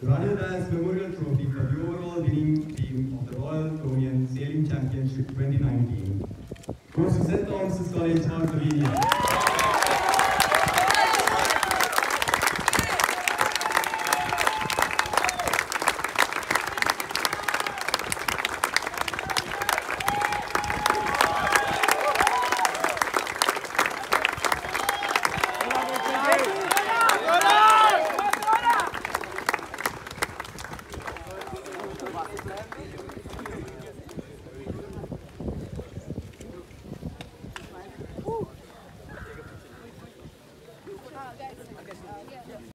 Ranil Dias Memorial Trophy for the overall winning team of the Royal Thomian Sailing Championship 2019 goes to St. Thomas's College, Pennsylvania.